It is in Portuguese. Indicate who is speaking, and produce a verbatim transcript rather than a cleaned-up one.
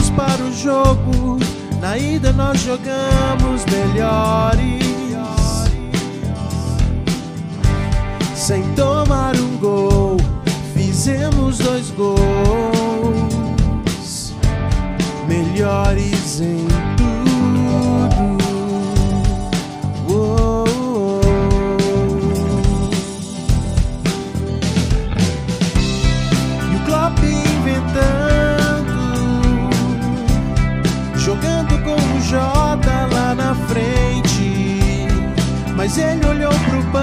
Speaker 1: fomos para o jogo. Na ida nós jogamos melhores, sem tomar um gol, fizemos dois gols, melhores em tudo. Oh, oh, oh. E o Klopp inventando, jogando com o Jota lá na frente, mas ele olhou pro banco